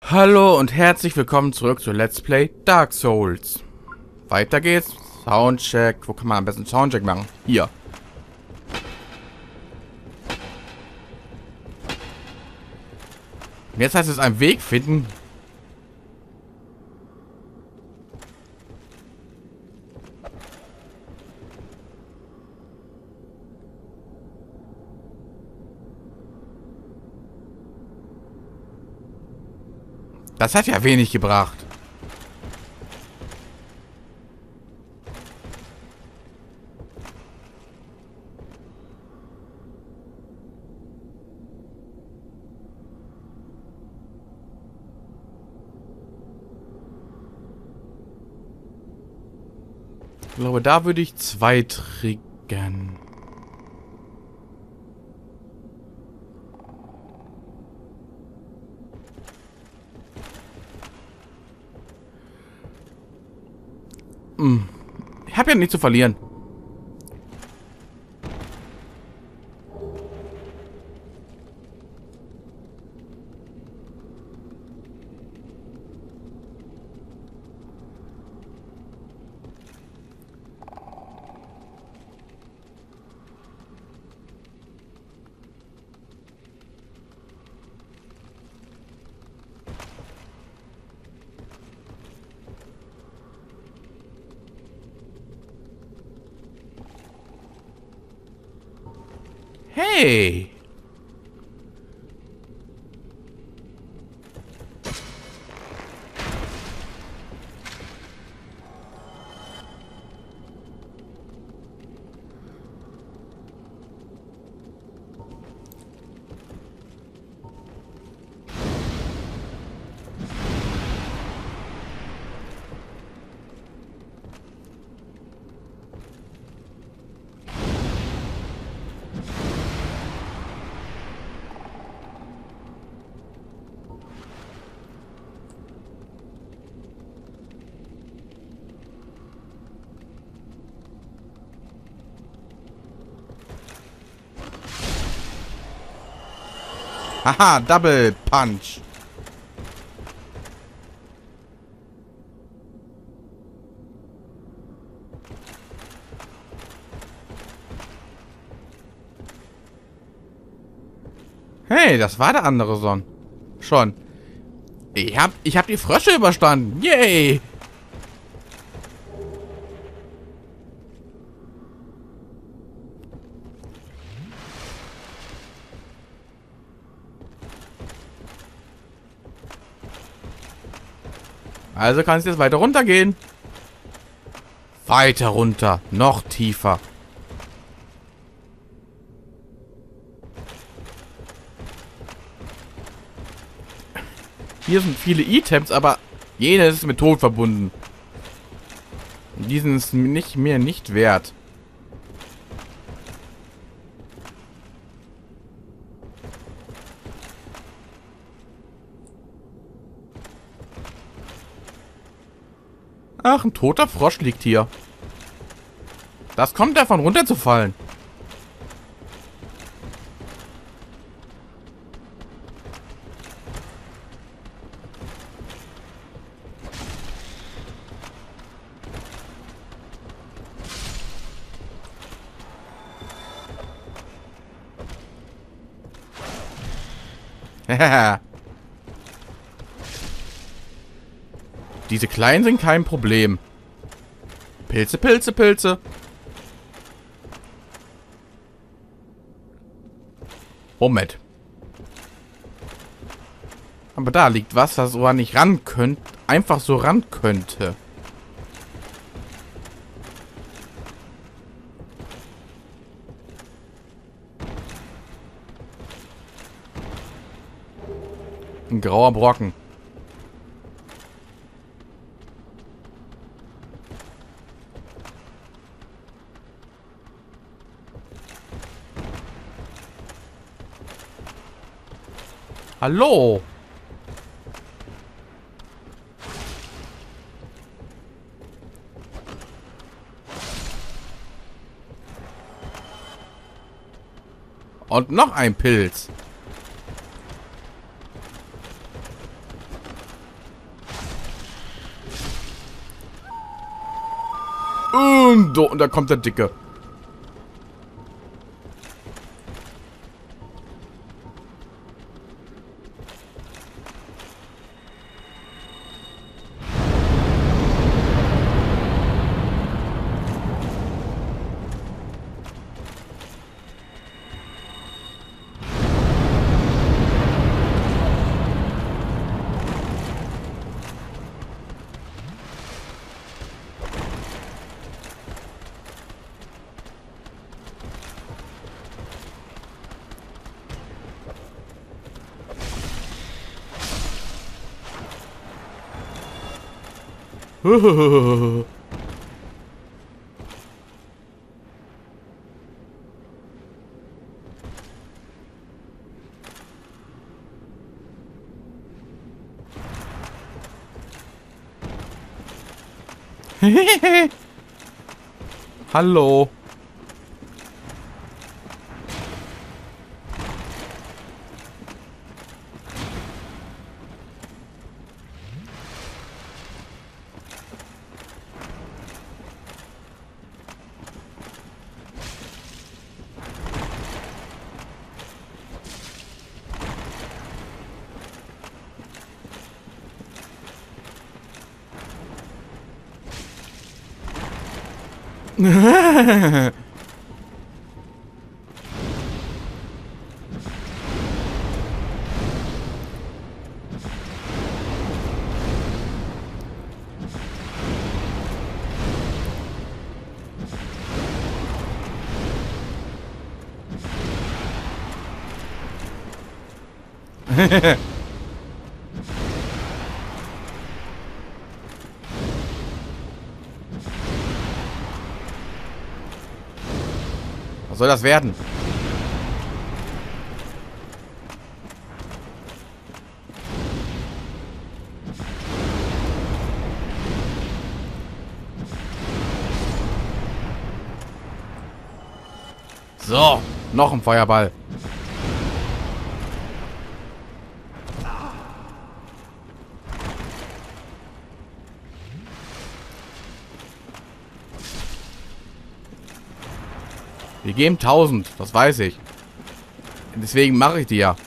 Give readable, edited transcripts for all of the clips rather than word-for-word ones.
Hallo und herzlich willkommen zurück zu Let's Play Dark Souls. Weiter geht's. Soundcheck. Wo kann man am besten Soundcheck machen? Hier. Und jetzt heißt es einen Weg finden. Das hat ja wenig gebracht. Ich glaube, da würde ich 2 triggern. Ich habe ja nichts zu verlieren. Hey! Haha, Double Punch. Hey, das war der andere Son. Schon. Ich hab die Frösche überstanden. Yay! Also kann es jetzt weiter runtergehen. Weiter runter. Noch tiefer. Hier sind viele Items, aber jenes ist mit Tod verbunden. Und diesen ist mir nicht wert. Ach, ein toter Frosch liegt hier. Das kommt davon runterzufallen. Diese Kleinen sind kein Problem. Pilze, Pilze, Pilze. Moment. Aber da liegt was, das so nicht ran könnte. Einfach so ran könnte. Ein grauer Brocken. Hallo? Und noch ein Pilz. Und da kommt der Dicke. Hallo. Was soll das werden? So, noch ein Feuerball. Wir geben 1000, das weiß ich. Deswegen mache ich die ja.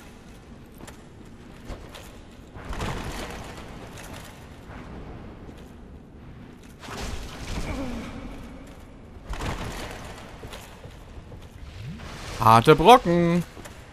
Harte Brocken.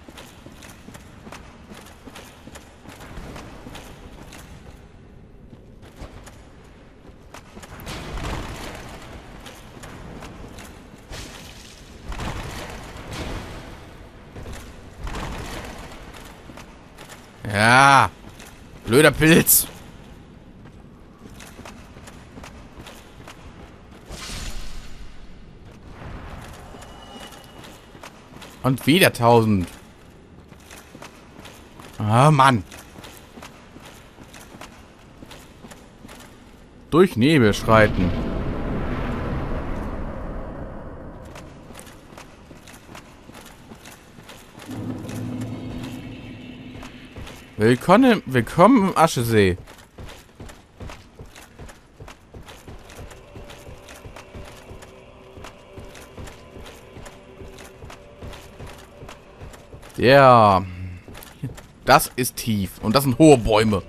Ja. Blöder Pilz. Und wieder 1000. Ah, Mann. Durch Nebel schreiten. Willkommen im Aschesee. Ja. Das ist tief. Und das sind hohe Bäume.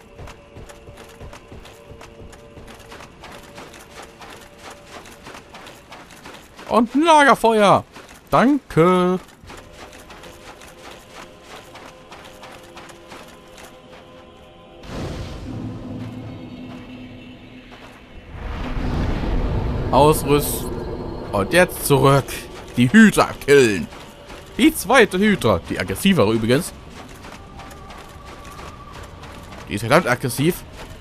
Und ein Lagerfeuer. Danke. Ausrüsten. Und jetzt zurück. Die Hydra killen. Die zweite Hydra. Die aggressivere übrigens. Die ist verdammt aggressiv.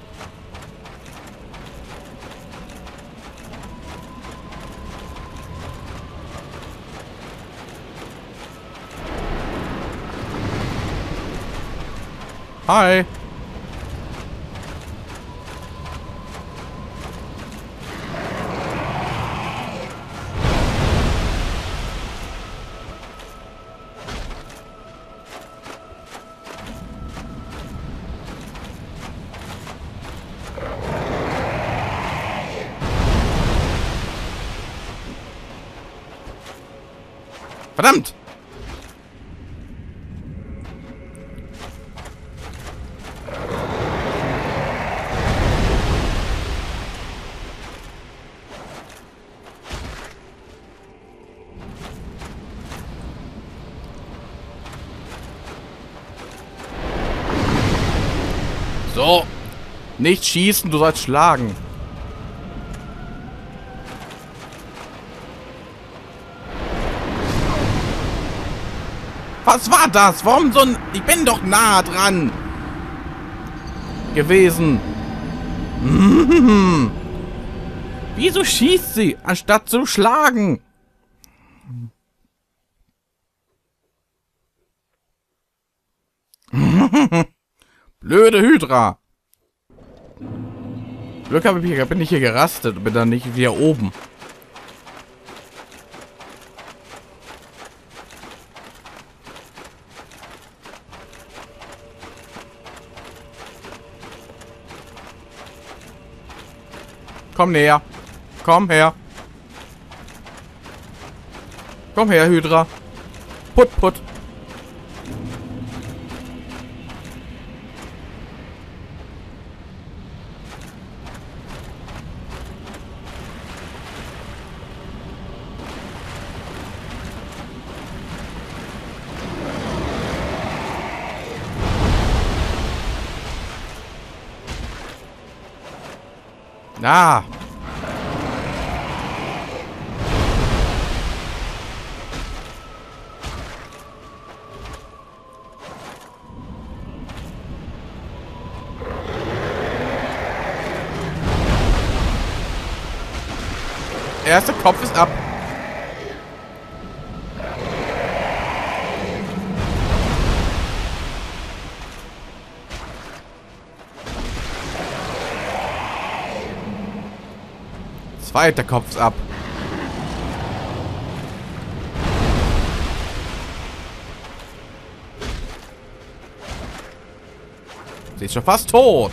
Hi. Verdammt! So. Nicht schießen, du sollst schlagen. Was war das? Warum so ein... Ich bin doch nah dran gewesen. Wieso schießt sie, anstatt zu schlagen? Blöde Hydra. Glück habe ich, bin ich hier gerastet und bin dann nicht wieder oben. Komm näher. Komm her. Komm her, Hydra. Put, put. Ah. Erster Kopf ist ab. Zweiter Kopf ist ab. Sie ist schon fast tot.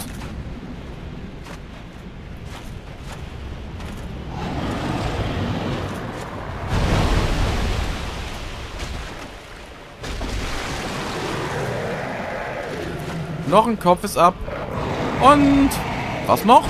Noch ein Kopf ist ab. Und was noch?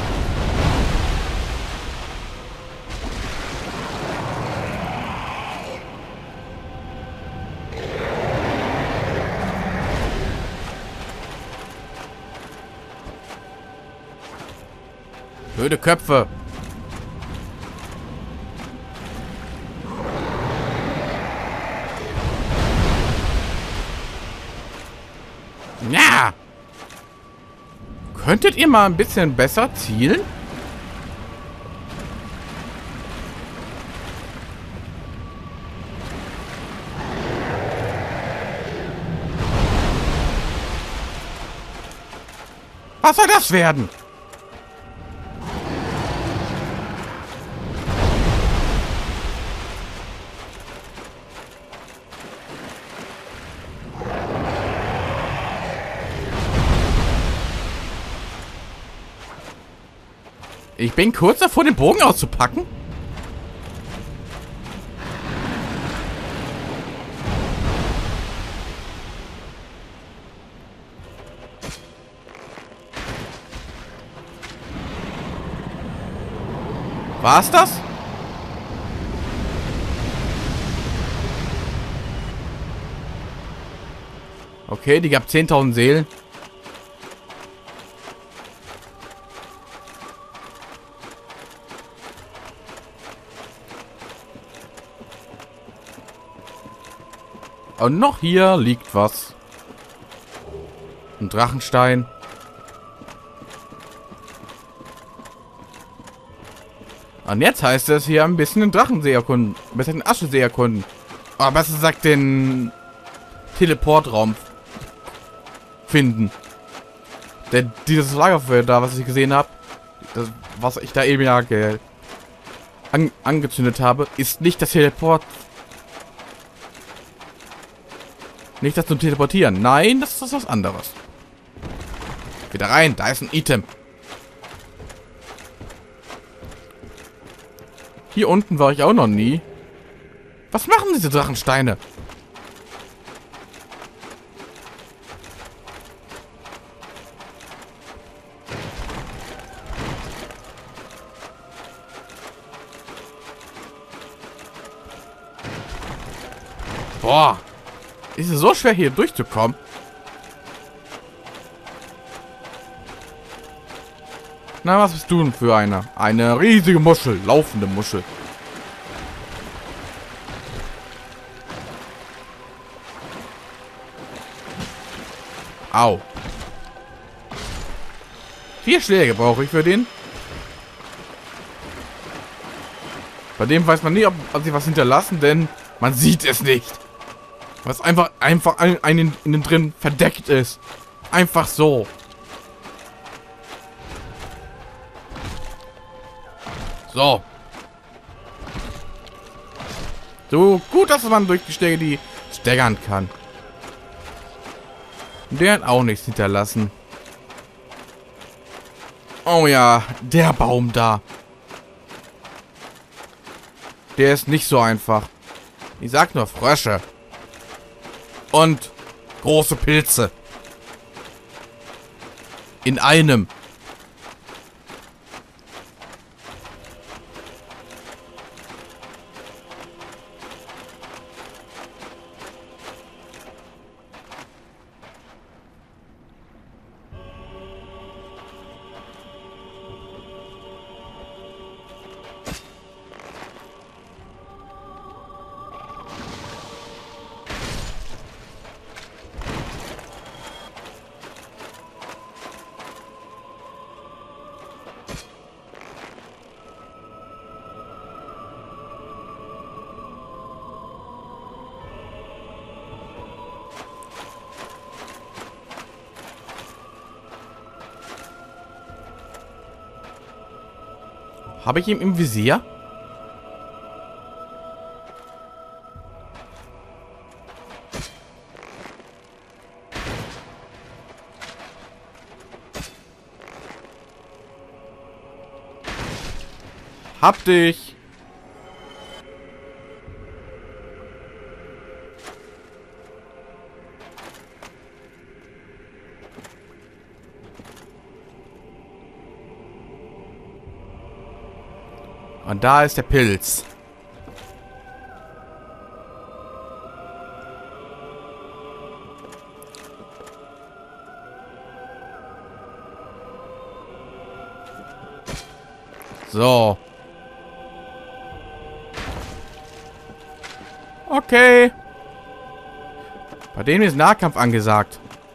Blöde Köpfe. Ja. Könntet ihr mal ein bisschen besser zielen? Was soll das werden? Ich bin kurz davor, den Bogen auszupacken. War's das? Okay, die gab 10.000 Seelen. Und noch hier liegt was. Ein Drachenstein. Und jetzt heißt es hier ein bisschen den Drachensee erkunden. Ein bisschen den Aschesee erkunden. Aber besser gesagt den Teleportraum finden. Denn dieses Lagerfeuer da, was ich gesehen habe, was ich da eben ja angezündet habe, ist nicht das Teleport. Nicht das zum Teleportieren. Nein, das ist was anderes. Wieder rein, da ist ein Item. Hier unten war ich auch noch nie. Was machen diese Drachensteine? Boah. Ist es so schwer, hier durchzukommen? Na, was bist du denn für eine? Eine riesige Muschel. Laufende Muschel. Au. 4 Schläge brauche ich für den. Bei dem weiß man nie, ob sie was hinterlassen, denn man sieht es nicht. Was einfach innen drin verdeckt ist. Einfach so. So. So gut, dass man durch die Stege die steigern kann. Der hat auch nichts hinterlassen. Oh ja, der Baum da. Der ist nicht so einfach. Ich sag nur Frösche. Und große Pilze. In einem. Habe ich ihn im Visier? Hab dich! Und da ist der Pilz. So. Okay. Bei denen ist Nahkampf angesagt.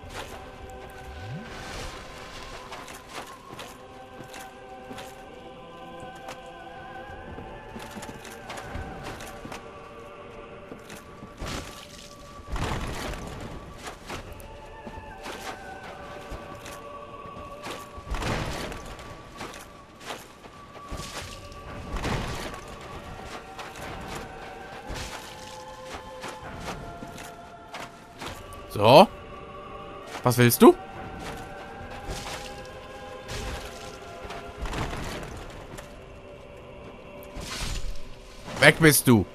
So. Was willst du? Weg bist du.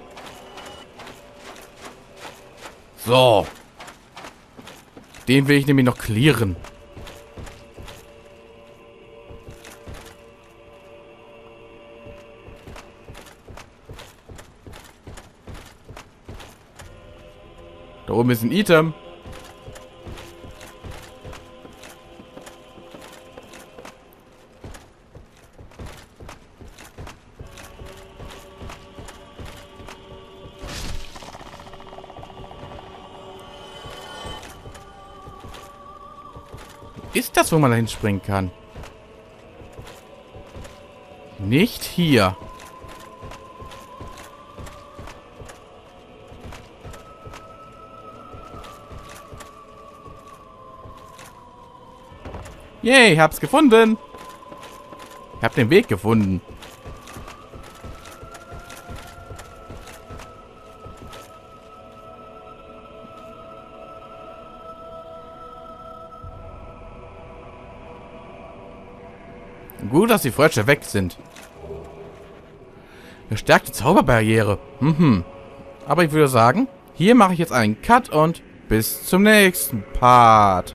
So. Den will ich nämlich noch clearen. Da oben ist ein Item. Ist das, wo man da hinspringen kann? Nicht hier. Yay, hab's gefunden. Ich hab den Weg gefunden. Gut, dass die Frösche weg sind. Verstärkte Zauberbarriere. Aber ich würde sagen, hier mache ich jetzt einen Cut und bis zum nächsten Part.